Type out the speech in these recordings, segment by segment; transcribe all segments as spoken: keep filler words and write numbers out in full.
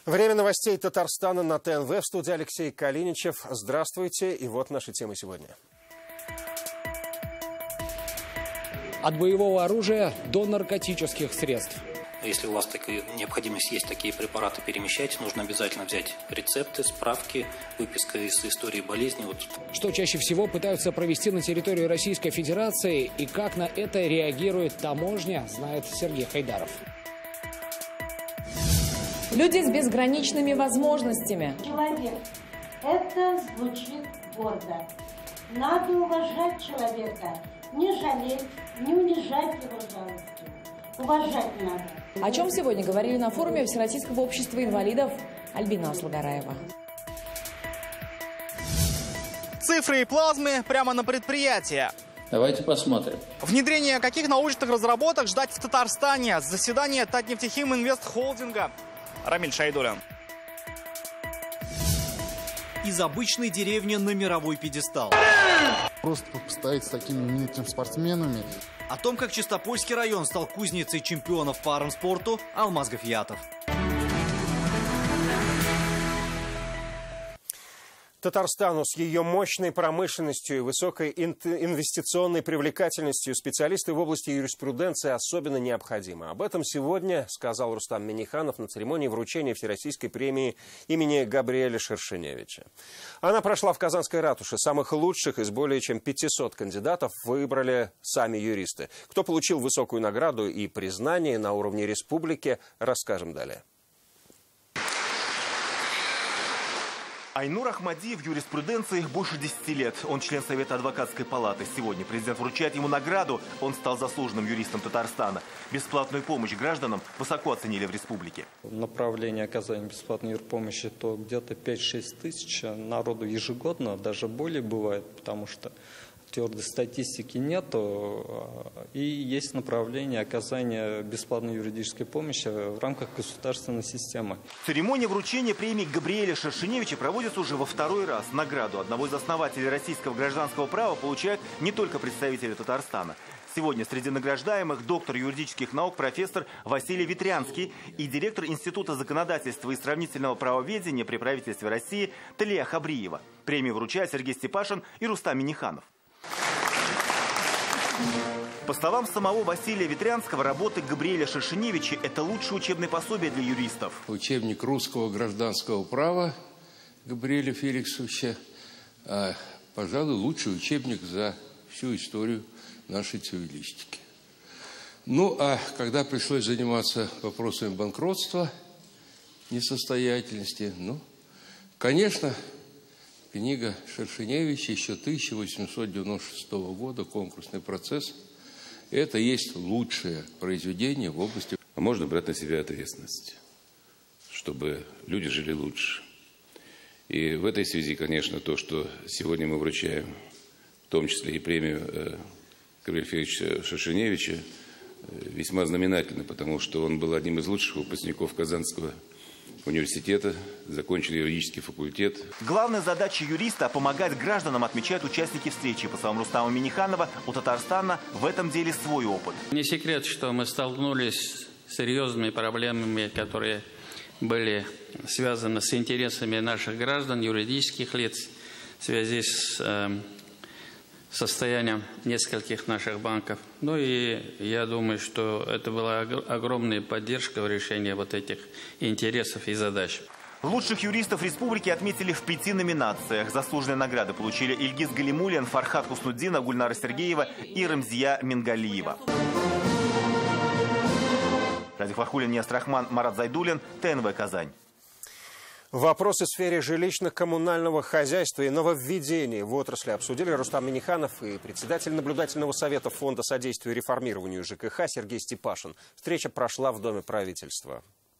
Время новостей Татарстана на ТНВ. В студии Алексей Калиничев. Здравствуйте. И вот наши темы сегодня. От боевого оружия до наркотических средств. Если у вас такая необходимость есть такие препараты перемещать, нужно обязательно взять рецепты, справки, выписка из истории болезни. Вот. Что чаще всего пытаются провести на территории Российской Федерации и как на это реагирует таможня, знает Сергей Хайдаров. Люди с безграничными возможностями. Человек. Это звучит гордо. Надо уважать человека. Не жалеть, не унижать его жалостью. Уважать надо. О чем сегодня говорили на форуме Всероссийского общества инвалидов Альбина Аслагараева. Цифры и плазмы прямо на предприятии. Давайте посмотрим. Внедрение каких научных разработок ждать в Татарстане? Заседание Татнефтехим Инвест Холдинга. Рамиль Шайдулин. Из обычной деревни на мировой пьедестал. Просто поставить с такими именитыми спортсменами. О том, как Чистопольский район стал кузницей чемпионов по армспорту, Алмаз Гафиятов. Татарстану с ее мощной промышленностью и высокой инвестиционной привлекательностью специалисты в области юриспруденции особенно необходимы. Об этом сегодня сказал Рустам Минниханов на церемонии вручения Всероссийской премии имени Габриэля Шершеневича. Она прошла в Казанской ратуше. Самых лучших из более чем пятисот кандидатов выбрали сами юристы. Кто получил высокую награду и признание на уровне республики, расскажем далее. Айнур Ахмадиев в юриспруденции больше десяти лет. Он член Совета адвокатской палаты. Сегодня президент вручает ему награду. Он стал заслуженным юристом Татарстана. Бесплатную помощь гражданам высоко оценили в республике. Направление оказания бесплатной юрпомощи то где-то пять-шесть тысяч народу ежегодно, даже более бывает, потому что твердой статистики нету, и есть направление оказания бесплатной юридической помощи в рамках государственной системы. Церемония вручения премии Габриэля Шершеневича проводится уже во второй раз. Награду одного из основателей российского гражданского права получают не только представители Татарстана. Сегодня среди награждаемых доктор юридических наук профессор Василий Ветрянский и директор Института законодательства и сравнительного правоведения при правительстве России Талия Хабриева. Премию вручают Сергей Степашин и Рустам Минниханов. По словам самого Василия Ветрянского, работы Габриэля Шершеневича – это лучшее учебное пособие для юристов. Учебник русского гражданского права Габриэля Феликсовича, а, пожалуй, лучший учебник за всю историю нашей цивилистики. Ну, а когда пришлось заниматься вопросами банкротства, несостоятельности, ну, конечно, книга Шершеневича еще тысяча восемьсот девяносто шестого года, конкурсный процесс. Это есть лучшее произведение в области. Можно брать на себя ответственность, чтобы люди жили лучше. И в этой связи, конечно, то, что сегодня мы вручаем, в том числе и премию Габриэля Федоровича Шершеневича, весьма знаменательно, потому что он был одним из лучших выпускников Казанского университета, закончил юридический факультет. Главная задача юриста – помогать гражданам, отмечают участники встречи. По словам Рустама Минниханова, у Татарстана в этом деле свой опыт. Не секрет, что мы столкнулись с серьезными проблемами, которые были связаны с интересами наших граждан, юридических лиц, в связи с э, состоянием нескольких наших банков. Ну и я думаю, что это была огромная поддержка в решении вот этих интересов и задач. Лучших юристов республики отметили в пяти номинациях. Заслуженные награды получили Ильгиз Галимуллин, Фархат Хуснуддинов, Гульнара Сергеева и Рамзия Мингалиева. Радик Фархулин, Ниас Рахман, Марат Зайдуллин, ТНВ Казань. Вопросы в сфере жилищно-коммунального хозяйства и нововведений в отрасли обсудили Рустам Минниханов и председатель наблюдательного совета Фонда содействия реформированию ЖКХ Сергей Степашин. Встреча прошла в Доме правительства.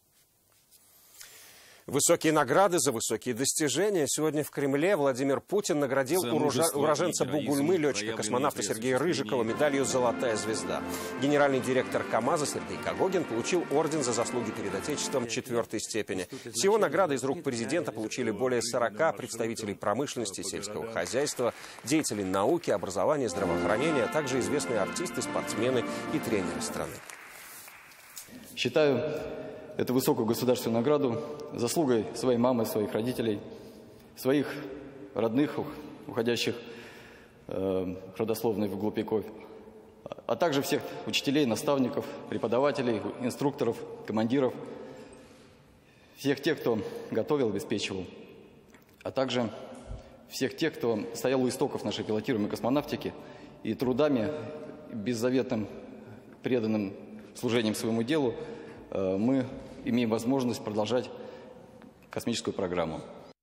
Высокие награды за высокие достижения. Сегодня в Кремле Владимир Путин наградил урожа... уроженца Бугульмы, летчика-космонавта Сергея Рыжикова, медалью «Золотая звезда». Генеральный директор КАМАЗа Сергей Когогин получил орден за заслуги перед Отечеством четвертой степени. Всего награды из рук президента получили более сорока представителей промышленности, сельского хозяйства, деятелей науки, образования, здравоохранения, а также известные артисты, спортсмены и тренеры страны. Считаю эту высокую государственную награду заслугой своей мамы, своих родителей, своих родных, уходящих э, родословной в глубокой, а также всех учителей, наставников, преподавателей, инструкторов, командиров, всех тех, кто готовил, обеспечивал, а также всех тех, кто стоял у истоков нашей пилотируемой космонавтики и трудами, беззаветным, преданным служением своему делу, э, мы имеем возможность продолжать космическую программу.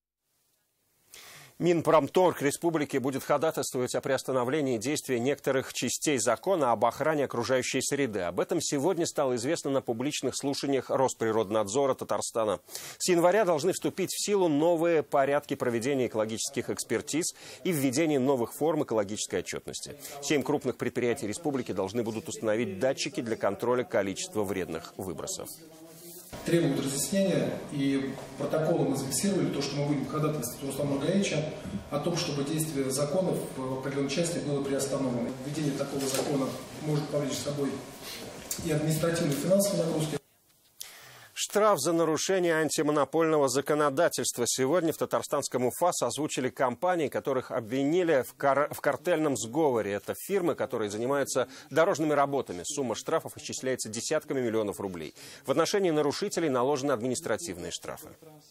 Минпромторг республики будет ходатайствовать о приостановлении действия некоторых частей закона об охране окружающей среды. Об этом сегодня стало известно на публичных слушаниях Росприроднадзора Татарстана. С января должны вступить в силу новые порядки проведения экологических экспертиз и введения новых форм экологической отчетности. Семь крупных предприятий республики должны будут установить датчики для контроля количества вредных выбросов. Требуют разъяснения, и протоколом мы зафиксировали то, что мы будем ходатайствовать Руслана Маргаевича о том, чтобы действие законов в определенной части было приостановлено. Введение такого закона может повлечь с собой и административные, и финансовые нагрузки. Штраф за нарушение антимонопольного законодательства. Сегодня в татарстанском УФАС озвучили компании, которых обвинили в, кар... в картельном сговоре. Это фирмы, которые занимаются дорожными работами. Сумма штрафов исчисляется десятками миллионов рублей. В отношении нарушителей наложены административные штрафы.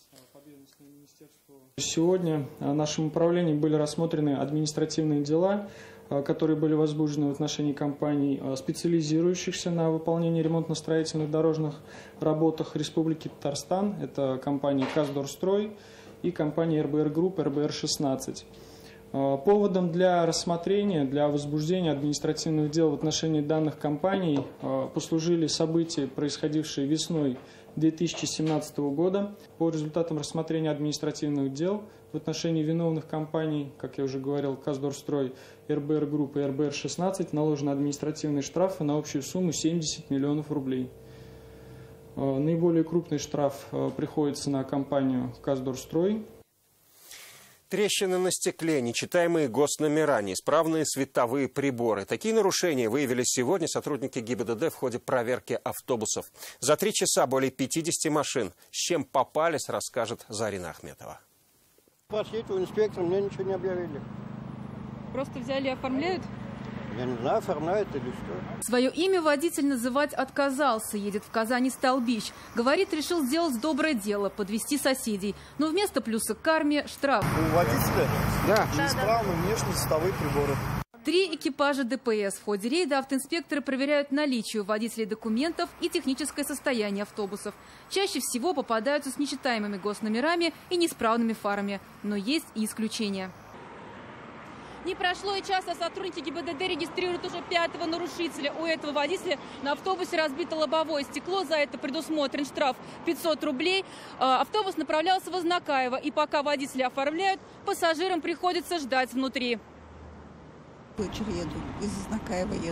Сегодня нашим управлением были рассмотрены административные дела, которые были возбуждены в отношении компаний, специализирующихся на выполнении ремонтно-строительных дорожных работах Республики Татарстан. Это компании «Каздорстрой» и компания эр бэ эр Групп эр бэ эр шестнадцать. Поводом для рассмотрения, для возбуждения административных дел в отношении данных компаний послужили события, происходившие весной две тысячи семнадцатого года. По результатам рассмотрения административных дел в отношении виновных компаний, как я уже говорил, «Каздорстрой», эр бэ эр Групп и эр бэ эр шестнадцать, наложены административные штрафы на общую сумму семьдесят миллионов рублей. Наиболее крупный штраф приходится на компанию «Каздорстрой». Трещины на стекле, нечитаемые госномера, неисправные световые приборы. Такие нарушения выявили сегодня сотрудники гэ и бэ дэ дэ в ходе проверки автобусов. За три часа более пятидесяти машин. С чем попались, расскажет Зарина Ахметова. Посетил инспектор, мне ничего не объявили. Просто взяли и оформляют? Я не знаю, оформляют или что. Свое имя водитель называть отказался. Едет в Казани-Столбищ. Говорит, решил сделать доброе дело, подвести соседей. Но вместо плюса к карме штраф. У водителя? Да. Неисправны внешние световые приборы. Три экипажа дэ пэ эс. В ходе рейда автоинспекторы проверяют наличие у водителей документов и техническое состояние автобусов. Чаще всего попадаются с нечитаемыми госномерами и неисправными фарами. Но есть и исключения. Не прошло и часа, сотрудники гэ и бэ дэ дэ регистрируют уже пятого нарушителя. У этого водителя на автобусе разбито лобовое стекло. За это предусмотрен штраф пятьсот рублей. Автобус направлялся в Ознакаево. И пока водители оформляют, пассажирам приходится ждать внутри. Дочерь еду, из Ознакаева еду.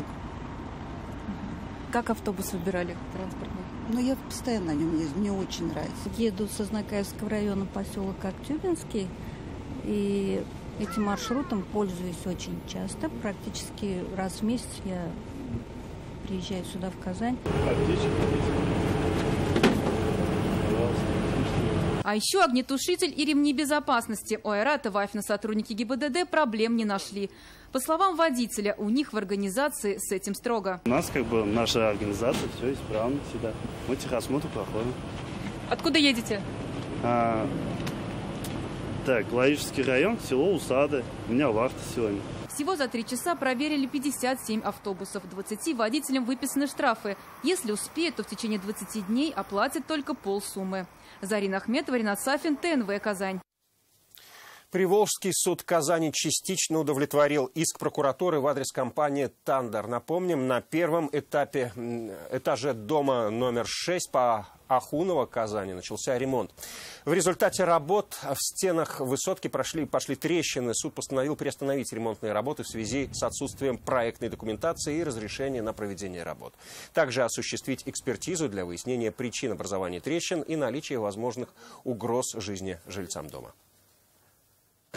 Как автобус выбирали транспортный? Ну, я постоянно на нем езжу, мне очень нравится. Еду с Ознакаевского района, поселок Актюбинский. И этим маршрутом пользуюсь очень часто. Практически раз в месяц я приезжаю сюда, в Казань. А еще огнетушитель и ремни безопасности. У Айрата Вафина сотрудники гэ и бэ дэ дэ проблем не нашли. По словам водителя, у них в организации с этим строго. У нас как бы наша организация, все исправно всегда. Мы техосмотр проходим. Откуда едете? А, так, Лаишский район, село Усады. У меня вахта сегодня. Всего за три часа проверили пятьдесят семь автобусов. двадцати водителям выписаны штрафы. Если успеют, то в течение двадцати дней оплатят только полсуммы. Зарина Ахметова, Ринат Сафин, тэ эн вэ «Казань». Приволжский суд Казани частично удовлетворил иск прокуратуры в адрес компании «Тандер». Напомним, на первом этапе, этаже дома номер шесть по Ахунова, Казани, начался ремонт. В результате работ в стенах высотки прошли, пошли трещины. Суд постановил приостановить ремонтные работы в связи с отсутствием проектной документации и разрешения на проведение работ. Также осуществить экспертизу для выяснения причин образования трещин и наличия возможных угроз жизни жильцам дома.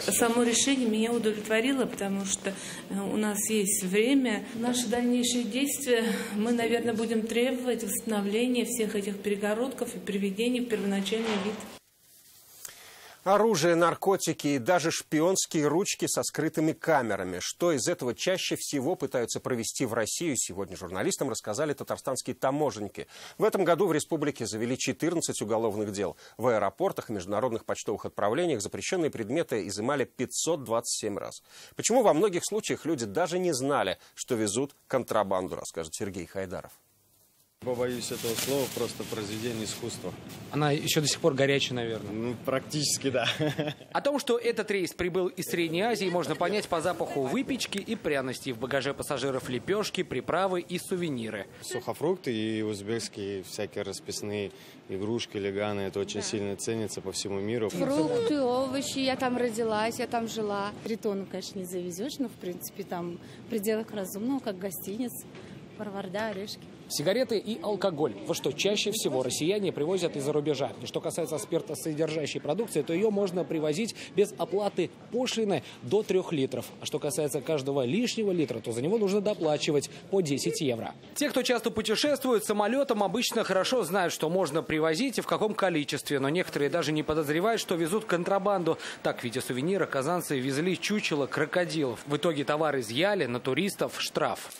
Само решение меня удовлетворило, потому что у нас есть время. Наши дальнейшие действия, мы, наверное, будем требовать восстановления всех этих перегородков и приведения в первоначальный вид. Оружие, наркотики и даже шпионские ручки со скрытыми камерами. Что из этого чаще всего пытаются провести в Россию, сегодня журналистам рассказали татарстанские таможенники. В этом году в республике завели четырнадцать уголовных дел. В аэропортах и международных почтовых отправлениях запрещенные предметы изымали пятьсот двадцать семь раз. Почему во многих случаях люди даже не знали, что везут контрабанду, расскажет Сергей Хайдаров. Побоюсь этого слова, просто произведение искусства. Она еще до сих пор горячая, наверное. Ну, практически, да. О том, что этот рейс прибыл из Средней Азии, можно понять по запаху выпечки и пряностей. В багаже пассажиров лепешки, приправы и сувениры. Сухофрукты и узбекские всякие расписные игрушки, леганы. Это очень сильно ценится по всему миру. Фрукты, овощи. Я там родилась, я там жила. Три тонны, конечно, не завезешь, но, в принципе, там в пределах разумного, как гостиниц. Парварда, орешки. Сигареты и алкоголь. Вот что чаще всего россияне привозят из-за рубежа. И что касается спиртосодержащей продукции, то ее можно привозить без оплаты пошлины до трех литров. А что касается каждого лишнего литра, то за него нужно доплачивать по десять евро. Те, кто часто путешествует самолетом, обычно хорошо знают, что можно привозить и в каком количестве. Но некоторые даже не подозревают, что везут контрабанду. Так, в виде сувенира казанцы везли чучело крокодилов. В итоге товар изъяли, на туристов штраф.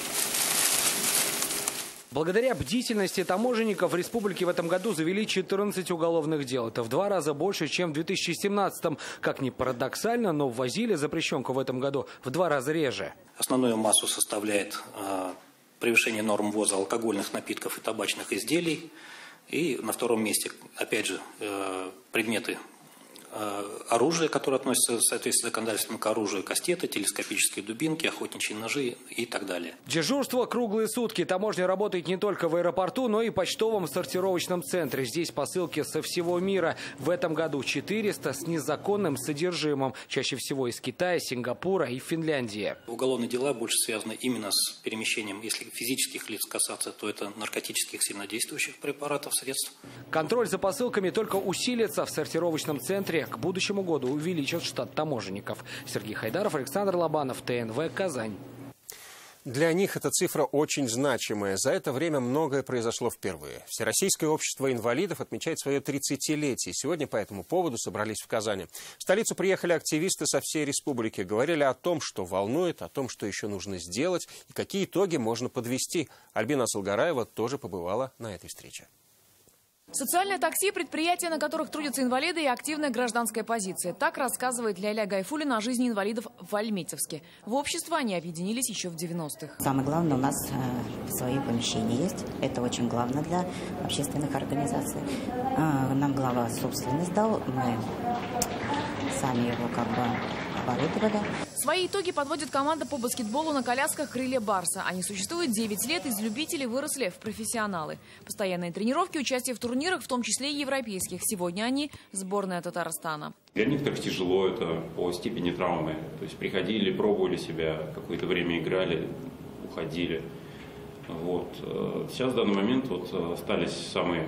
Благодаря бдительности таможенников в республике в этом году завели четырнадцать уголовных дел. Это в два раза больше, чем в две тысячи семнадцатом. Как ни парадоксально, но ввозили запрещенку в этом году в два раза реже. Основную массу составляет э, превышение норм ввоза алкогольных напитков и табачных изделий. И на втором месте, опять же, э, предметы оружие, которое относится в соответствии с законодательством к оружию, кастеты, телескопические дубинки, охотничьи ножи и так далее. Дежурство круглые сутки. Таможня работает не только в аэропорту, но и в почтовом сортировочном центре. Здесь посылки со всего мира. В этом году четыреста с незаконным содержимым. Чаще всего из Китая, Сингапура и Финляндии. Уголовные дела больше связаны именно с перемещением, если физических лиц касаться, то это наркотических сильнодействующих препаратов, средств. Контроль за посылками только усилится в сортировочном центре. К будущему году увеличат штат таможенников. Сергей Хайдаров, Александр Лобанов, ТНВ, Казань. Для них эта цифра очень значимая. За это время многое произошло впервые. Всероссийское общество инвалидов отмечает свое тридцатилетие. Сегодня по этому поводу собрались в Казани. В столицу приехали активисты со всей республики. Говорили о том, что волнует, о том, что еще нужно сделать и какие итоги можно подвести. Альбина Асылгараева тоже побывала на этой встрече. Социальное такси – предприятия, на которых трудятся инвалиды, и активная гражданская позиция. Так рассказывает Ляля Гайфуллина о жизни инвалидов в Альметьевске. В общество они объединились еще в девяностых. Самое главное, у нас э, свои помещения есть. Это очень главное для общественных организаций. Э, нам глава собственность дал, мы сами его как бы оборудовали. Свои итоги подводит команда по баскетболу на колясках «Крылья Барса». Они существуют девять лет, из любителей выросли в профессионалы. Постоянные тренировки, участие в турнирах, в том числе и европейских. Сегодня они – сборная Татарстана. Для некоторых тяжело это по степени травмы. То есть приходили, пробовали себя, какое-то время играли, уходили. Вот. Сейчас в данный момент вот остались самые,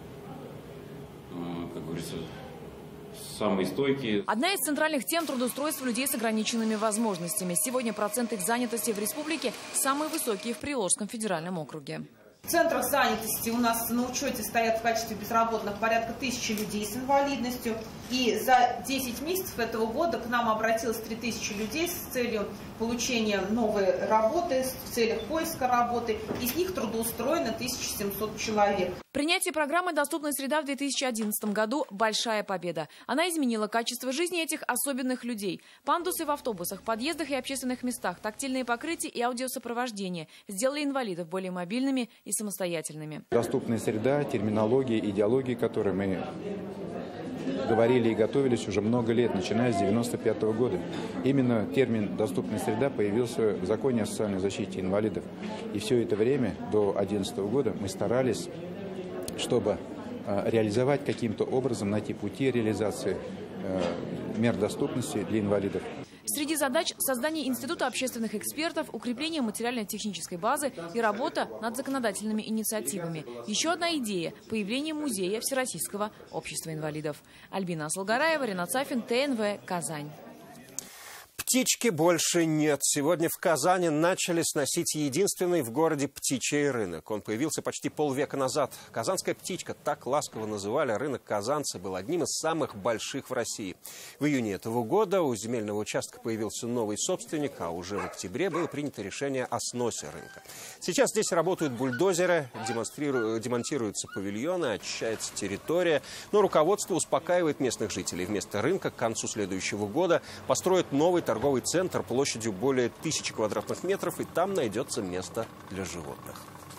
как говорится, самые стойкие. Одна из центральных тем – трудоустройство людей с ограниченными возможностями. Сегодня процент их занятости в республике самые высокие в Приволжском федеральном округе. В центрах занятости у нас на учете стоят в качестве безработных порядка тысячи людей с инвалидностью. И за десять месяцев этого года к нам обратилось три тысячи людей с целью получения новой работы, в целях поиска работы. Из них трудоустроено тысяча семьсот человек. Принятие программы «Доступная среда» в две тысячи одиннадцатом году – большая победа. Она изменила качество жизни этих особенных людей. Пандусы в автобусах, подъездах и общественных местах, тактильные покрытия и аудиосопровождение сделали инвалидов более мобильными и самостоятельными. Доступная среда, терминология, идеология, которой мы говорили и готовились уже много лет, начиная с девяносто пятого года. Именно термин «доступная среда» появился в законе о социальной защите инвалидов. И все это время, до две тысячи одиннадцатого года, мы старались, чтобы реализовать каким-то образом, найти пути реализации мер доступности для инвалидов. Среди задач – создание Института общественных экспертов, укрепление материально-технической базы и работа над законодательными инициативами. Еще одна идея – появление музея Всероссийского общества инвалидов. Альбина Асылгараева, Ренат Сафин, ТНВ, Казань. Птички больше нет. Сегодня в Казани начали сносить единственный в городе птичий рынок. Он появился почти полвека назад. Казанская птичка, так ласково называли рынок казанцы, был одним из самых больших в России. В июне этого года у земельного участка появился новый собственник, а уже в октябре было принято решение о сносе рынка. Сейчас здесь работают бульдозеры, демонтируются павильоны, очищается территория. Но руководство успокаивает местных жителей. Вместо рынка к концу следующего года построят новый торговый торговый центр площадью более тысячи квадратных метров, и там найдется место для животных.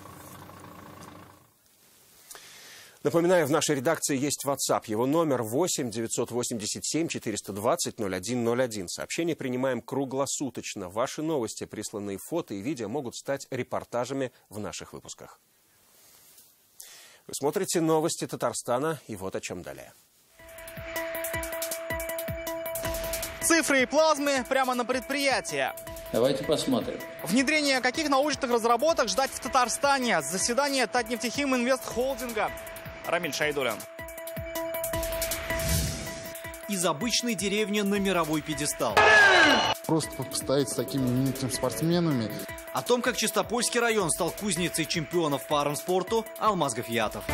Напоминаю, в нашей редакции есть WhatsApp. Его номер восемь девятьсот восемьдесят семь четыреста двадцать ноль один ноль один. Сообщения принимаем круглосуточно. Ваши новости, присланные фото и видео, могут стать репортажами в наших выпусках. Вы смотрите новости Татарстана, и вот о чем далее. Цифры и плазмы прямо на предприятие. Давайте посмотрим. Внедрение каких научных разработок ждать в Татарстане? Заседание Татнефтехим Инвест Холдинга. Рамиль Шайдулин. Из обычной деревни на мировой пьедестал. Просто постоять с такими именитыми спортсменами. О том, как Чистопольский район стал кузницей чемпионов по армспорту, Алмаз Гафиятов.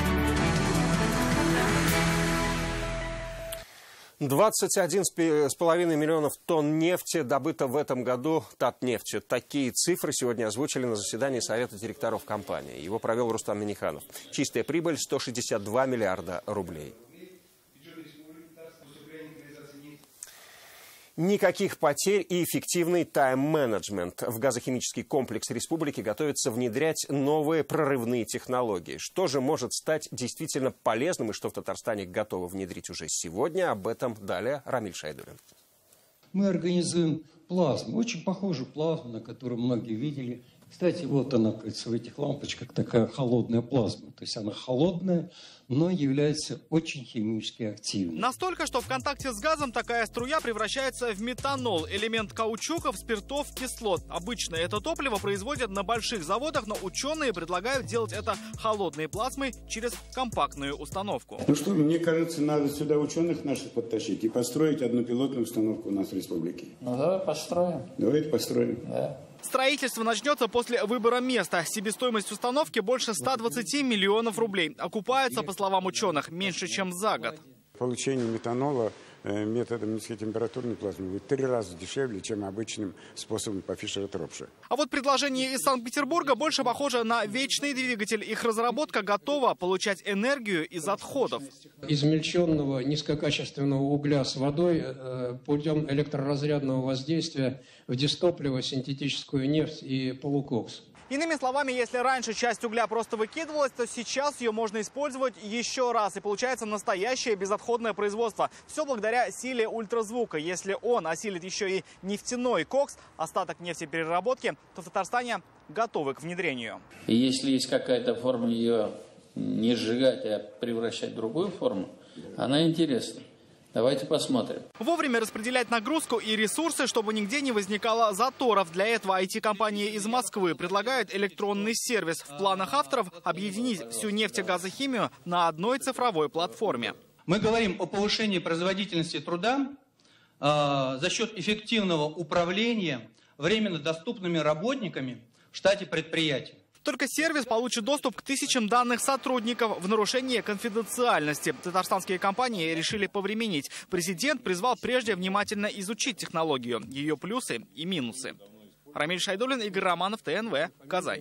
двадцать один с половиной миллионов тонн нефти добыто в этом году Татнефтью. Такие цифры сегодня озвучили на заседании Совета директоров компании. Его провел Рустам Минниханов. Чистая прибыль – сто шестьдесят два миллиарда рублей. Никаких потерь и эффективный тайм-менеджмент. В газохимический комплекс республики готовится внедрять новые прорывные технологии. Что же может стать действительно полезным и что в Татарстане готовы внедрить уже сегодня? Об этом далее Рамиль Шайдулин. Мы организуем плазму, очень похожую плазму, на которую многие видели. Кстати, вот она, кажется, в этих лампочках такая холодная плазма. То есть она холодная, но является очень химически активной. Настолько, что в контакте с газом такая струя превращается в метанол, элемент каучуков, спиртов, кислот. Обычно это топливо производят на больших заводах, но ученые предлагают делать это холодной плазмой через компактную установку. Ну что, мне кажется, надо сюда ученых наших подтащить и построить одну пилотную установку у нас в республике. Ну давай построим. Давайте построим. Да. Строительство начнется после выбора места. Себестоимость установки больше ста двадцати миллионов рублей. Окупается, по словам ученых, меньше, чем за год. Получение метанола методом низкотемпературной плазмы будет три раза дешевле, чем обычным способом по Фишера-Тропше. А вот предложение из Санкт-Петербурга больше похоже на вечный двигатель. Их разработка готова получать энергию из отходов. Измельченного низкокачественного угля с водой э, путем электроразрядного воздействия в дистопливо, синтетическую нефть и полукокс. Иными словами, если раньше часть угля просто выкидывалась, то сейчас ее можно использовать еще раз. И получается настоящее безотходное производство. Все благодаря силе ультразвука. Если он осилит еще и нефтяной кокс, остаток нефтепереработки, то в Татарстане готовы к внедрению. И если есть какая-то форма ее не сжигать, а превращать в другую форму, она интересна. Давайте посмотрим. Вовремя распределять нагрузку и ресурсы, чтобы нигде не возникало заторов. Для этого ай ти-компания из Москвы предлагает электронный сервис. В планах авторов объединить всю нефтегазохимию на одной цифровой платформе. Мы говорим о повышении производительности труда э, за счет эффективного управления временно доступными работниками в штате предприятий. Только сервис получит доступ к тысячам данных сотрудников в нарушение конфиденциальности. Татарстанские компании решили повременить. Президент призвал прежде внимательно изучить технологию, ее плюсы и минусы. Рамиль Шайдулин, Игорь Романов, ТНВ, Казань.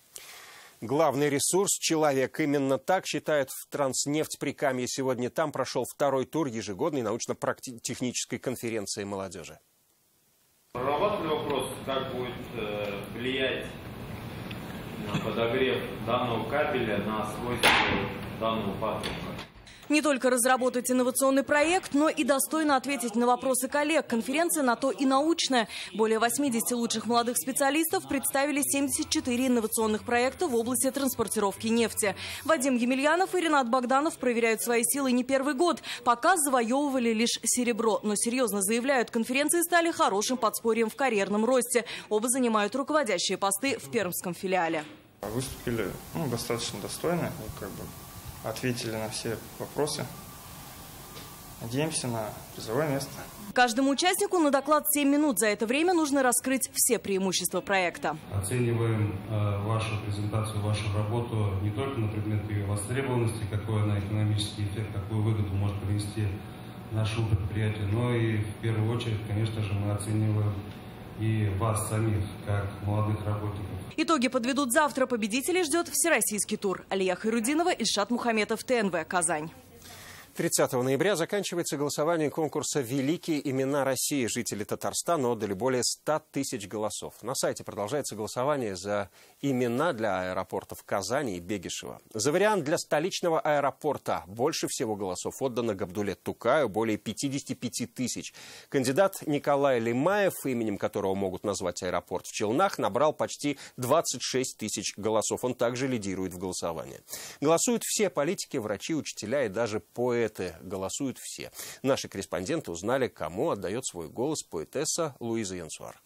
Главный ресурс – человек. Именно так считают в Транснефть-Прикамье. Сегодня там прошел второй тур ежегодной научно-технической конференции молодежи. Прорабатывали вопрос, как будет э, влиять на подогрев данного кабеля, на свойства данного патрубка. Не только разработать инновационный проект, но и достойно ответить на вопросы коллег. Конференция на то и научная. Более восьмидесяти лучших молодых специалистов представили семьдесят четыре инновационных проекта в области транспортировки нефти. Вадим Емельянов и Ренат Богданов проверяют свои силы не первый год. Пока завоевывали лишь серебро. Но серьезно заявляют, конференции стали хорошим подспорьем в карьерном росте. Оба занимают руководящие посты в пермском филиале. Выступили ну, достаточно достойно, как бы ответили на все вопросы. Надеемся на призовое место. Каждому участнику на доклад семь минут. За это время нужно раскрыть все преимущества проекта. Оцениваем э, вашу презентацию, вашу работу не только на предмет ее востребованности, какой она экономический эффект, какую выгоду может принести нашему предприятию, но и в первую очередь, конечно же, мы оцениваем и вас самих, как молодых работников. Итоги подведут завтра. Победителей ждет всероссийский тур. Алия Хайрудинова, Ильшат Мухаметов, ТНВ, Казань. тридцатого ноября заканчивается голосование конкурса «Великие имена России». Жители Татарстана отдали более ста тысяч голосов. На сайте продолжается голосование за имена для аэропортов Казани и Бегишева. За вариант для столичного аэропорта больше всего голосов отдано Габдулет Тукаю, более пятидесяти пяти тысяч. Кандидат Николай Лимаев, именем которого могут назвать аэропорт в Челнах, набрал почти двадцать шесть тысяч голосов. Он также лидирует в голосовании. Голосуют все политики, врачи, учителя и даже поэты. Голосуют все. Наши корреспонденты узнали, кому отдает свой голос поэтесса Луиза Янсуар.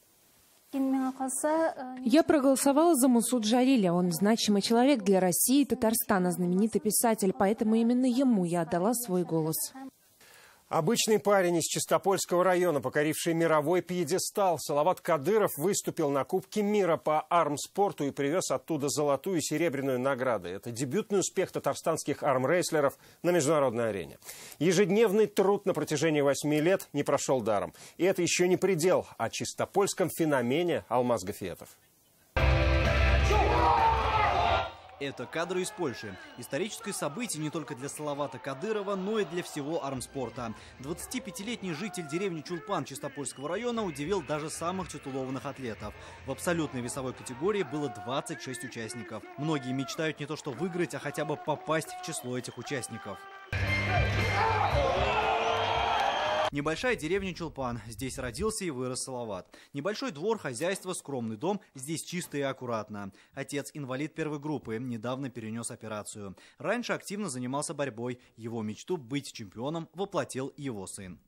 Я проголосовала за Мусу Джалиля. Он значимый человек для России и Татарстана, знаменитый писатель, поэтому именно ему я отдала свой голос. Обычный парень из Чистопольского района, покоривший мировой пьедестал, Салават Кадыров выступил на Кубке мира по армспорту и привез оттуда золотую и серебряную награды. Это дебютный успех татарстанских армрейслеров на международной арене. Ежедневный труд на протяжении восьми лет не прошел даром. И это еще не предел. О чистопольском феномене Алмаз Гафиетов. Это кадры из Польши. Историческое событие не только для Салавата Кадырова, но и для всего армспорта. двадцатипятилетний житель деревни Чулпан Чистопольского района удивил даже самых титулованных атлетов. В абсолютной весовой категории было двадцать шесть участников. Многие мечтают не то что выиграть, а хотя бы попасть в число этих участников. Небольшая деревня Чулпан. Здесь родился и вырос Салават. Небольшой двор, хозяйство, скромный дом. Здесь чисто и аккуратно. Отец инвалид первой группы. Недавно перенес операцию. Раньше активно занимался борьбой. Его мечту быть чемпионом воплотил его сын.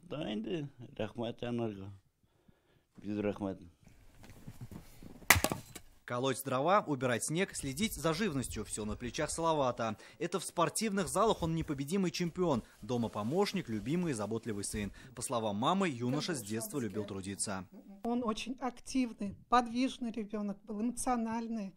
Колоть дрова, убирать снег, следить за живностью – все на плечах Салавата. Это в спортивных залах он непобедимый чемпион. Дома помощник, любимый и заботливый сын. По словам мамы, юноша с детства любил трудиться. Он очень активный, подвижный ребенок был, эмоциональный.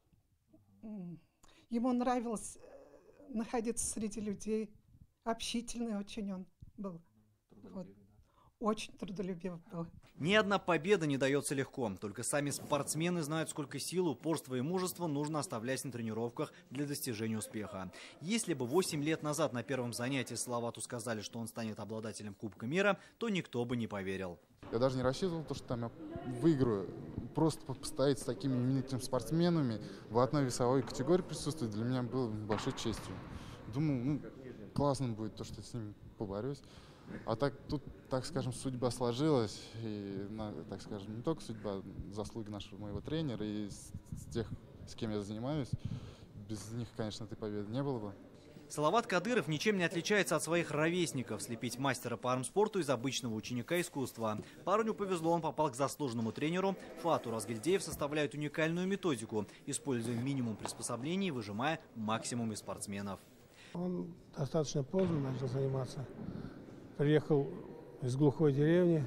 Ему нравилось находиться среди людей. Общительный очень он был. Вот. Очень трудолюбивый был. Ни одна победа не дается легко. Только сами спортсмены знают, сколько сил, упорства и мужества нужно оставлять на тренировках для достижения успеха. Если бы восемь лет назад на первом занятии Салавату сказали, что он станет обладателем Кубка мира, то никто бы не поверил. Я даже не рассчитывал, что там я выиграю. Просто постоять с такими именитыми спортсменами в одной весовой категории присутствовать для меня было большой честью. Думаю, ну, классно будет то, что я с ними поборюсь. А так тут, так скажем, судьба сложилась, и, так скажем, не только судьба, заслуги нашего моего тренера и с, с тех, с кем я занимаюсь. Без них, конечно, этой победы не было бы. Салават Кадыров ничем не отличается от своих ровесников. Слепить мастера по армспорту из обычного ученика искусства. Парню повезло, он попал к заслуженному тренеру. Фату Разгильдеев составляет уникальную методику, используя минимум приспособлений, выжимая максимум из спортсменов. Он достаточно поздно начал заниматься. Приехал из глухой деревни,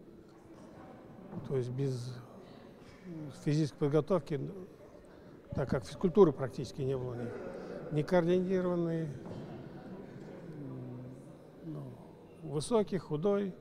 то есть без физической подготовки, так как физкультуры практически не было, не, не координированный, ну, высокий, худой.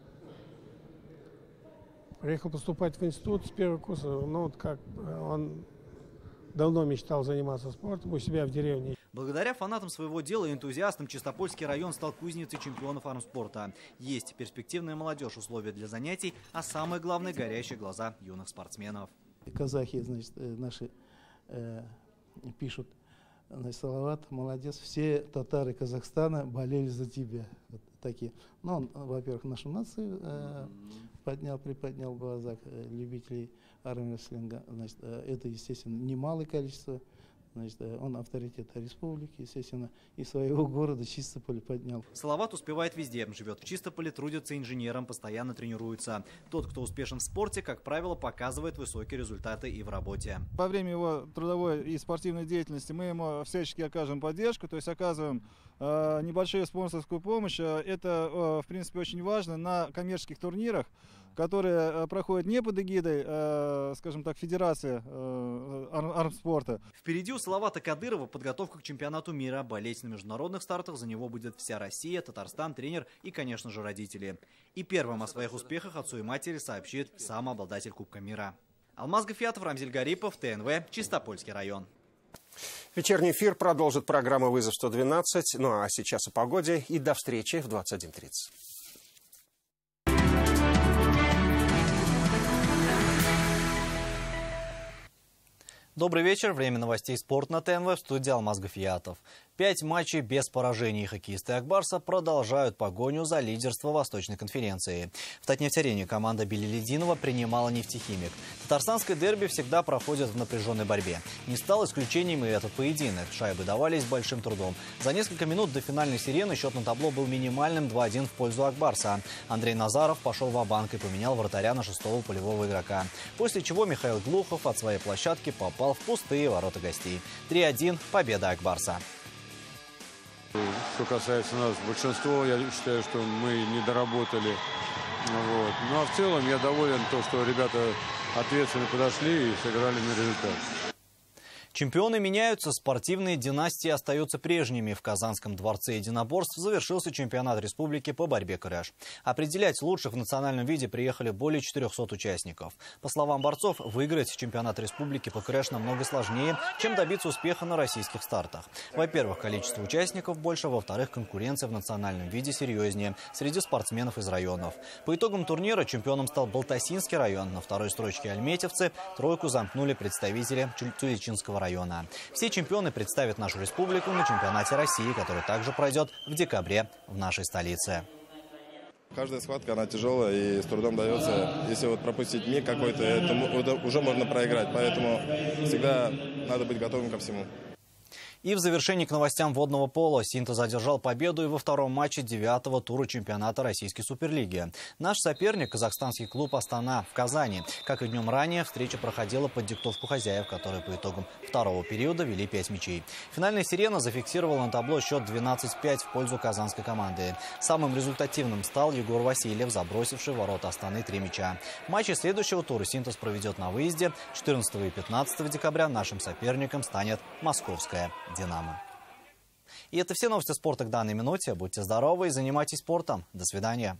Приехал поступать в институт с первого курса, ну вот как он давно мечтал заниматься спортом у себя в деревне. Благодаря фанатам своего дела и энтузиастам Чистопольский район стал кузницей чемпионов армспорта. Есть перспективная молодежь, условия для занятий, а самое главное – горящие глаза юных спортсменов. Казахи, значит, наши э, пишут Значит, Салават, молодец. Все татары Казахстана болели за тебя. Вот такие. Ну, он, во-первых, нашу нацию э, поднял, приподнял в глазах э, любителей армии рестлинга. Значит, э, это, естественно, немалое количество. Значит, он авторитет республики, естественно, и своего города Чистополя поднял. Салават успевает везде. Живет в Чистополе, трудится инженером, постоянно тренируется. Тот, кто успешен в спорте, как правило, показывает высокие результаты и в работе. Во время его трудовой и спортивной деятельности мы ему всячески окажем поддержку, то есть оказываем э, небольшую спонсорскую помощь. Это, э, в принципе, очень важно на коммерческих турнирах, которые проходят не под эгидой, э, скажем так, Федерации э, армспорта. Впереди у Салавата Кадырова подготовка к чемпионату мира. Болеть на международных стартах за него будет вся Россия, Татарстан, тренер и, конечно же, родители. И первым о своих успехах отцу и матери сообщит сам обладатель Кубка мира. Алмаз Гафиатов, Рамзиль Гарипов, ТНВ, Чистопольский район. Вечерний эфир продолжит программа «Вызов сто двенадцать». Ну а сейчас о погоде и до встречи в двадцать один тридцать. Добрый вечер. Время новостей «Спорт» на ТНВ, в студии Алмаз Гафиатов. Пять матчей без поражений. Хоккеисты Акбарса продолжают погоню за лидерство Восточной конференции. В Татнефть-арене команда Билилединова принимала нефтехимик. Татарстанское дерби всегда проходит в напряженной борьбе. Не стал исключением и этот поединок. Шайбы давались с большим трудом. За несколько минут до финальной сирены счет на табло был минимальным два один в пользу Акбарса. Андрей Назаров пошел ва-банк и поменял вратаря на шестого полевого игрока. После чего Михаил Глухов от своей площадки попал в пустые ворота гостей. три один. Победа Акбарса. Что касается нас, большинство, я считаю, что мы не доработали. Вот. Ну а в целом я доволен то, что ребята ответственно подошли и сыграли на результат. Чемпионы меняются, спортивные династии остаются прежними. В Казанском дворце единоборств завершился чемпионат республики по борьбе кряж. Определять лучших в национальном виде приехали более четырёхсот участников. По словам борцов, выиграть чемпионат республики по кряж намного сложнее, чем добиться успеха на российских стартах. Во-первых, количество участников больше, во-вторых, конкуренция в национальном виде серьезнее среди спортсменов из районов. По итогам турнира чемпионом стал Балтасинский район. На второй строчке альметьевцы, тройку замкнули представители Туличинского района. Все чемпионы представят нашу республику на чемпионате России, который также пройдет в декабре в нашей столице. Каждая схватка, она тяжелая и с трудом дается. Если вот пропустить миг какой-то, это, это уже можно проиграть. Поэтому всегда надо быть готовым ко всему. И в завершении к новостям водного пола. Синтез одержал победу и во втором матче девятого тура чемпионата Российской суперлиги. Наш соперник – казахстанский клуб «Астана» в Казани. Как и днем ранее, встреча проходила под диктовку хозяев, которые по итогам второго периода вели пять мячей. Финальная сирена зафиксировала на табло счет двенадцать пять в пользу казанской команды. Самым результативным стал Егор Васильев, забросивший в ворота Астаны три мяча. Матчи следующего тура «Синтез» проведет на выезде. четырнадцатого и пятнадцатого декабря нашим соперником станет московская «Динамо». И это все новости спорта к данной минуте. Будьте здоровы и занимайтесь спортом. До свидания.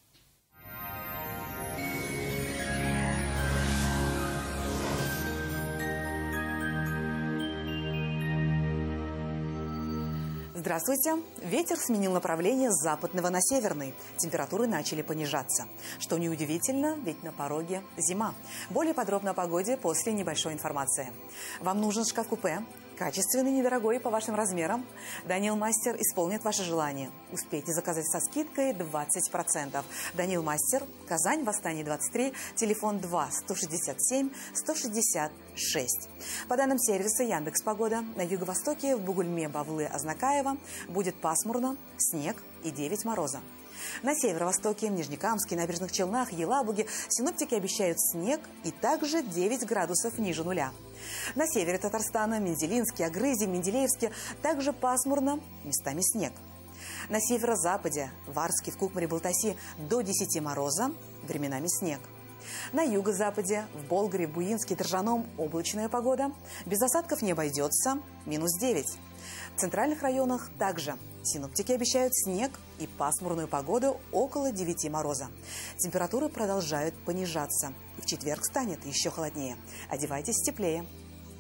Здравствуйте. Ветер сменил направление с западного на северный. Температуры начали понижаться. Что неудивительно, ведь на пороге зима. Более подробно о погоде после небольшой информации. Вам нужен шкаф-купе? Качественный, недорогой, по вашим размерам? Данил Мастер исполнит ваше желание. Успейте заказать со скидкой двадцать процентов. Данил Мастер, Казань, Восстание двадцать три, телефон два сто шестьдесят семь сто шестьдесят шесть. По данным сервиса Яндекс.Погода, на юго-востоке в Бугульме, Бавлы, Азнакаево будет пасмурно, снег и девять мороза. На северо-востоке, в Нижнекамске, Набережных Челнах, Елабуге синоптики обещают снег и также девять градусов ниже нуля. На севере Татарстана, Мензелинске, Агрызе, Менделеевске также пасмурно, местами снег. На северо-западе, в Арске, в Кукмаре, Балтаси до десяти мороза, временами снег. На юго-западе, в Болгаре, Буинске, Торжаном облачная погода, без осадков не обойдется, минус девять. В центральных районах также синоптики обещают снег и пасмурную погоду около девяти мороза. Температуры продолжают понижаться. И в четверг станет еще холоднее. Одевайтесь теплее.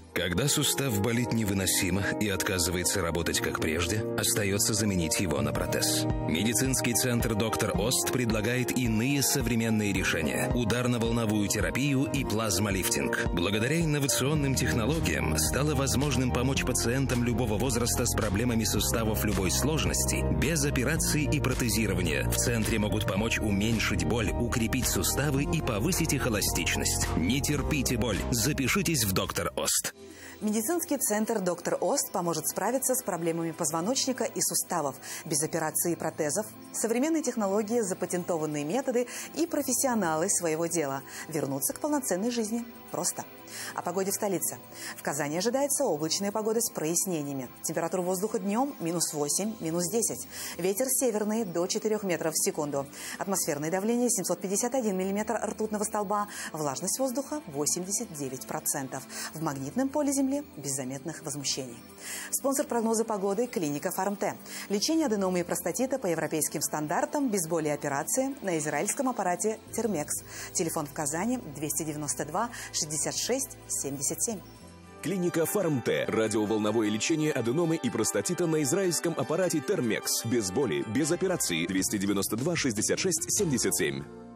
Когда сустав болит невыносимо и отказывается работать как прежде, остается заменить его на протез. Медицинский центр «Доктор Ост» предлагает иные современные решения – ударно-волновую терапию и плазмолифтинг. Благодаря инновационным технологиям стало возможным помочь пациентам любого возраста с проблемами суставов любой сложности без операций и протезирования. В центре могут помочь уменьшить боль, укрепить суставы и повысить их эластичность. Не терпите боль. Запишитесь в «Доктор Ост». Медицинский центр «Доктор Ост» поможет справиться с проблемами позвоночника и суставов без операций и протезов. Современные технологии, запатентованные методы и профессионалы своего дела вернутся к полноценной жизни. Просто. О погоде в столице. В Казани ожидается облачная погода с прояснениями. Температура воздуха днем минус восемь, минус десять. Ветер северный до четырёх метров в секунду. Атмосферное давление семьсот пятьдесят один миллиметр ртутного столба. Влажность воздуха восемьдесят девять процентов. В магнитном поле Земли без заметных возмущений. Спонсор прогноза погоды – клиника Фармте. Лечение аденомы и простатита по европейским стандартам, без боли и операции на израильском аппарате Термекс. Телефон в Казани двести девяносто два шестьдесят шесть семьдесят семь. Клиника Фармте. Радиоволновое лечение аденомы и простатита на израильском аппарате Термекс. Без боли, без операции. двести девяносто два шестьдесят шесть семьдесят семь.